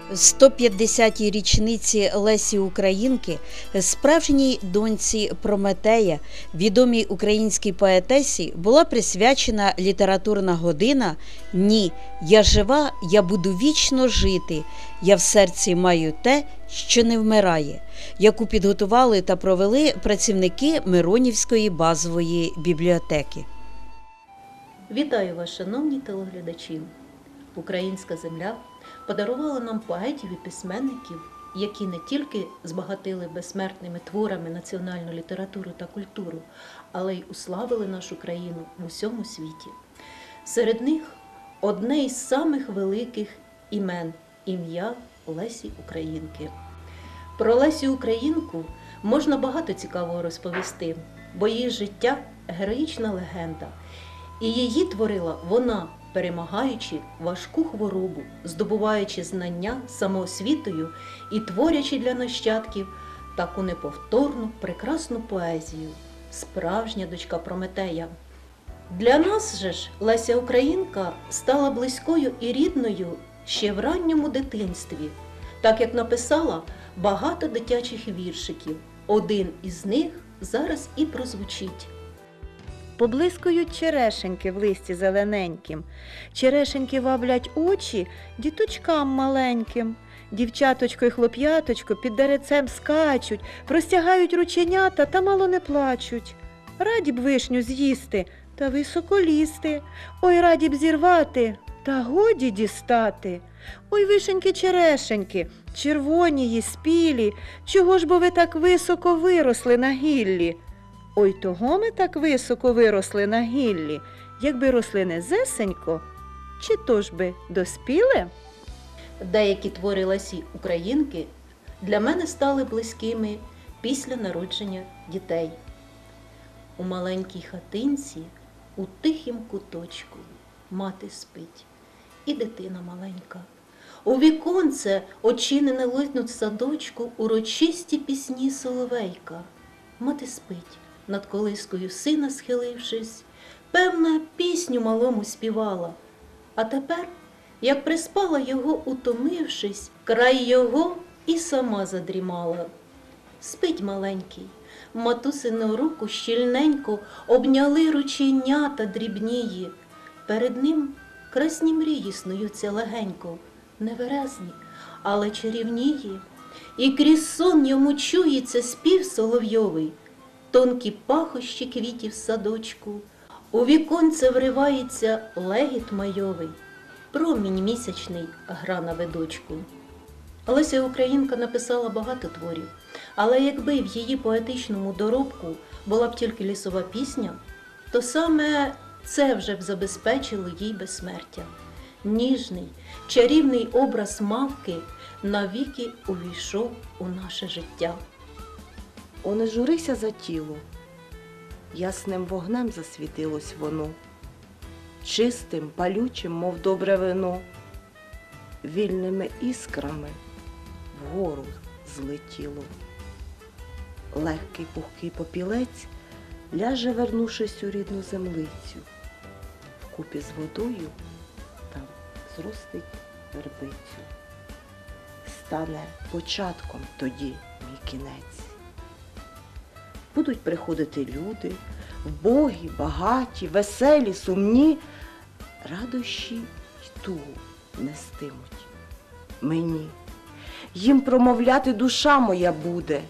150-й річниці Лесі Українки, справжній доньці Прометея, відомій українській поетесі, була присвячена літературна година «Ні, я жива, я буду вічно жити, я в серці маю те, що не вмирає», яку підготували та провели працівники Миронівської базової бібліотеки. Вітаю вас, шановні телеглядачі! Українська земля подарувала нам поетів і письменників, які не тільки збагатили безсмертними творами національну літературу та культуру, але й уславили нашу країну в усьому світі. Серед них одне із самих великих імен – ім'я Лесі Українки. Про Лесю Українку можна багато цікавого розповісти, бо її життя – героїчна легенда. І її творила вона, перемагаючи важку хворобу, здобуваючи знання самоосвітою і творячи для нащадків таку неповторну, прекрасну поезію – справжня дочка Прометея. Для нас же ж Леся Українка стала близькою і рідною ще в ранньому дитинстві, так як написала багато дитячих віршиків. Один із них зараз і прозвучить. Поблискують черешеньки в листі зелененьким, черешеньки ваблять очі діточкам маленьким. Дівчаточко й хлоп'яточко під дерецем скачуть, простягають рученята та мало не плачуть. Раді б вишню з'їсти та високо лізти, ой, раді б зірвати та годі дістати. Ой, вишеньки-черешеньки, червоні й спілі, чого ж бо ви так високо виросли на гіллі? Ой, того ми так високо виросли на гіллі, якби росли низесенько, чи то ж би доспіли? Деякі твори Лесі Українки для мене стали близькими після народження дітей. У маленькій хатинці, у тихім куточку, мати спить, і дитина маленька. У віконце очинене литнуть в садочку урочисті пісні соловейка. Мати спить, над колискою сина схилившись, певна, пісню малому співала. А тепер, як приспала його, утомившись, край його і сама задрімала. Спить маленький, матусину руку щільненько обняли рученята дрібнії. Перед ним красні мрії снуються легенько, неверезні, але чарівнії. І крізь сон йому чується спів соловйовий, тонкі пахощі квітів в садочку, у віконце вривається легіт майовий, промінь місячний гра на видочку. Леся Українка написала багато творів, але якби в її поетичному доробку була б тільки лісова пісня, то саме це вже б забезпечило їй безсмертя. Ніжний, чарівний образ мавки навіки увійшов у наше життя. О, не журися за тіло, ясним вогнем засвітилось воно, чистим, палючим, мов добре вино, вільними іскрами вгору злетіло. Легкий пухкий попілець ляже, вернувшись у рідну землицю, вкупі з водою там зростить вербицю. Стане початком тоді мій кінець. Будуть приходити люди, вбогі, багаті, веселі, сумні, радощі й тугу нестимуть мені. Їм промовляти душа моя буде.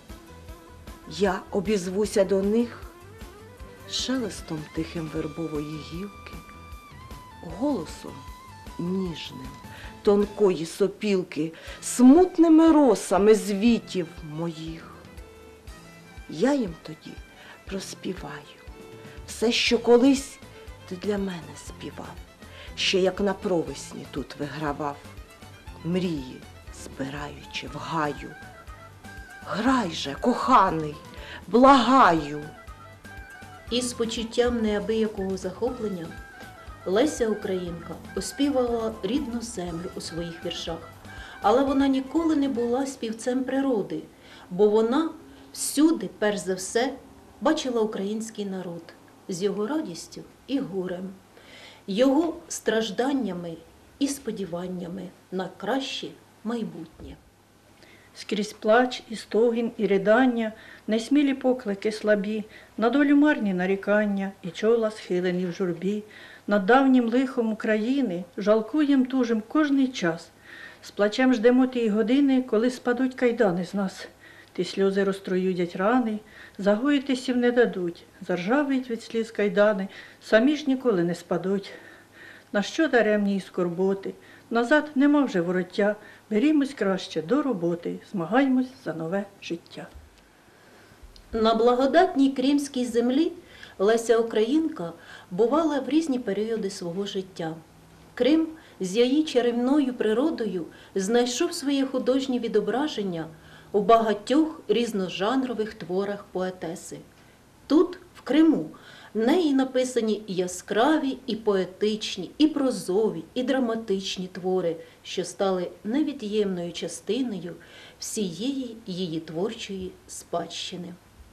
Я обізвуся до них шелестом тихим вербової гілки, голосом ніжним тонкої сопілки, смутними росами звітів моїх. Я їм тоді проспіваю все, що колись ти для мене співав, ще як на провесні тут вигравав, мрії збираючи в гаю. Грай же, коханий, благаю. Із почуттям неабиякого захоплення Леся Українка оспівала рідну землю у своїх віршах, але вона ніколи не була співцем природи, бо вона всюди, перш за все, бачила український народ з його радістю і горем, його стражданнями і сподіваннями на краще майбутнє. Скрізь плач, і стогін, і ридання, несмілі поклики слабі, на долю марні нарікання, і чола схилені в журбі. Над давнім лихом України жалкуєм тужим кожний час. З плачем ждемо тієї години, коли спадуть кайдани з нас. Ті сльози розтруюдять рани, загоїтися не дадуть, заржавіють від сліз кайдани, самі ж ніколи не спадуть. На що даремні й скорботи? Назад нема вже вороття, берімось краще до роботи, змагаймось за нове життя. На благодатній кримській землі Леся Українка бувала в різні періоди свого життя. Крим з її чарівною природою знайшов своє художнє відображення у багатьох різножанрових творах поетеси. Тут, в Криму, неї написані і яскраві, і поетичні, і прозові, і драматичні твори, що стали невід'ємною частиною всієї її творчої спадщини.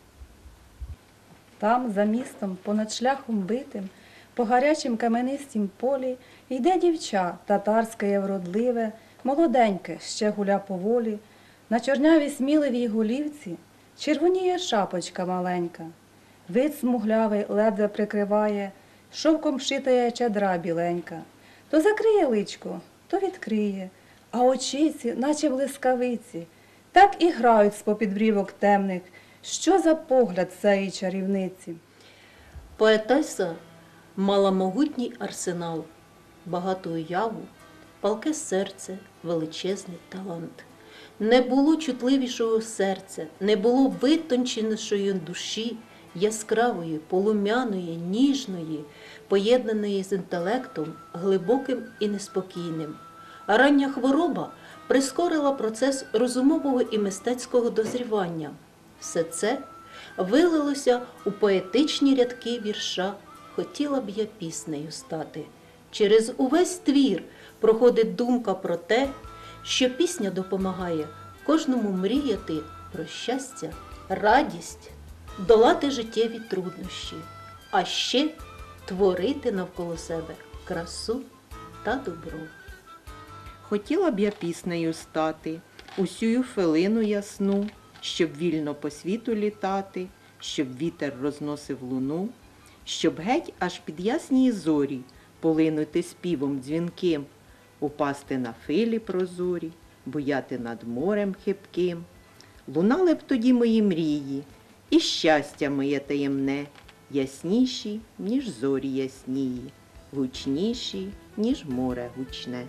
Там, за містом, понад шляхом битим, по гарячим каменистім полі, йде дівча, татарське вродливе, молоденьке, ще гуля поволі. На чорнявій сміливій голівці червоніє шапочка маленька. Вид смуглявий ледве прикриває, шовком шитає чадра біленька. То закриє личко, то відкриє, а очиці, наче блискавиці, так і грають з-попід брівок темних. Що за погляд цієї чарівниці? Поетеса мала могутній арсенал, багату уяву, палке серце, величезний талант. Не було чутливішого серця, не було витонченішої душі, яскравої, полум'яної, ніжної, поєднаної з інтелектом, глибоким і неспокійним. А рання хвороба прискорила процес розумового і мистецького дозрівання. Все це вилилося у поетичні рядки вірша «Хотіла б я піснею стати». Через увесь твір проходить думка про те, що пісня допомагає кожному мріяти про щастя, радість, долати життєві труднощі, а ще творити навколо себе красу та добро. Хотіла б я піснею стати, усю хвилину ясну, щоб вільно по світу літати, щоб вітер розносив луну, щоб геть аж під ясні зорі полинути співом дзвінким, упасти на хвилі прозорі, буяти над морем хибким. Лунали б тоді мої мрії, і щастя моє таємне, ясніші, ніж зорі яснії, гучніші, ніж море гучне.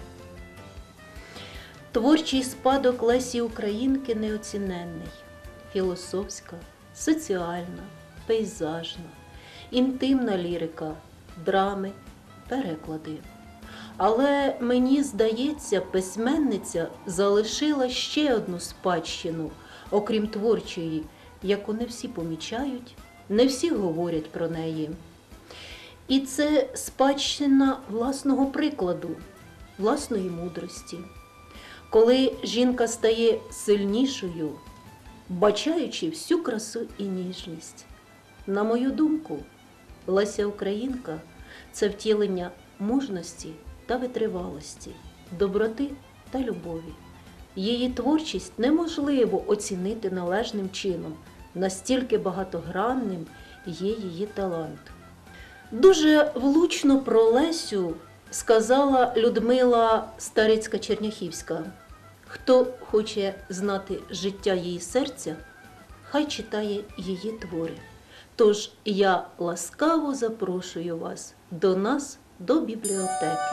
Творчий спадок Лесі Українки неоціненний. Філософська, соціальна, пейзажна, інтимна лірика, драми, переклади. Але, мені здається, письменниця залишила ще одну спадщину, окрім творчої, яку не всі помічають, не всі говорять про неї. І це спадщина власного прикладу, власної мудрості. Коли жінка стає сильнішою, бачаючи всю красу і ніжність. На мою думку, Леся Українка – це втілення мужності та витривалості, доброти та любові. Її творчість неможливо оцінити належним чином, настільки багатогранним є її талант. Дуже влучно про Лесю сказала Людмила Старицька-Черняхівська: хто хоче знати життя її серця, хай читає її твори. Тож я ласкаво запрошую вас до нас, до бібліотеки.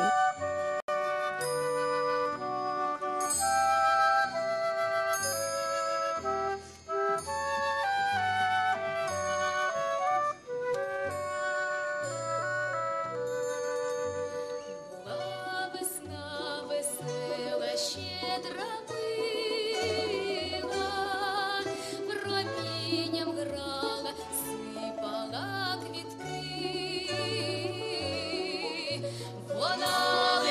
Була весна весела, щедра била, промінням грала, сипала квітки. Вона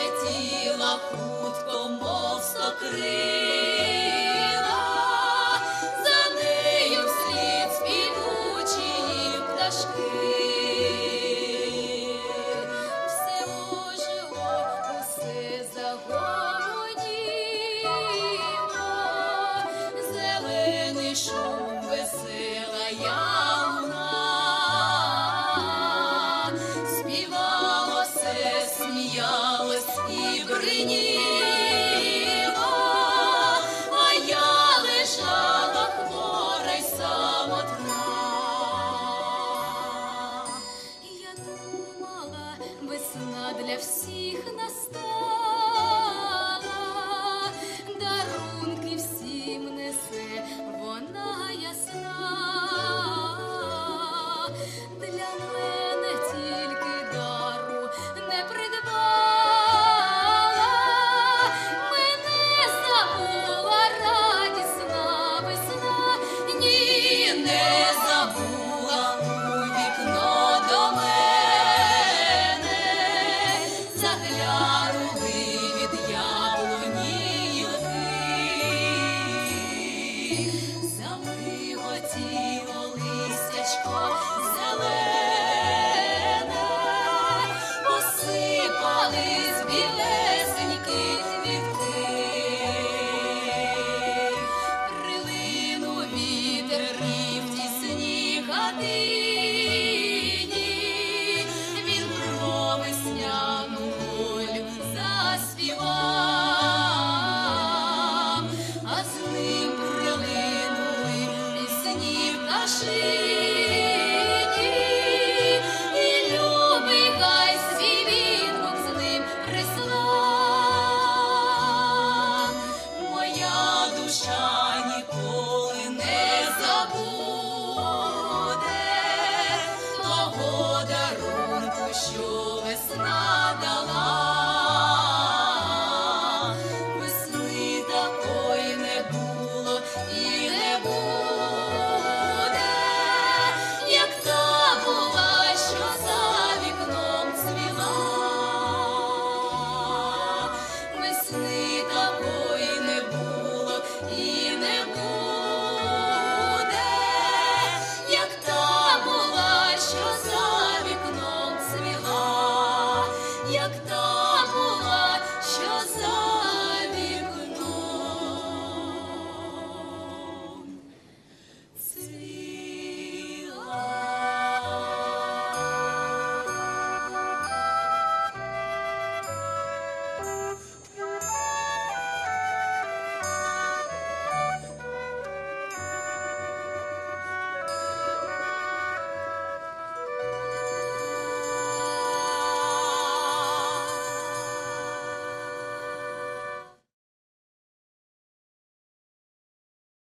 сміялось і бриніло, а я лежала хвора й самотна. Я думала, весна для всіх настала, дарунки всім несе, вона ясна. Для мене тільки дару не придбала, мене забула радісна весна. Ні, не забула у вікно до мене, заглянули від яблуні гілки, замиготіло листячко зелене, посипались білесенькі квітки, прилинув вітер і в тісній хатині, він про весняну волю заспівав, а з ним прилинули пісні пташині, і любий гай свій відгук з ним прислав. Моя душа ніколи не забуде того дарунку, що весна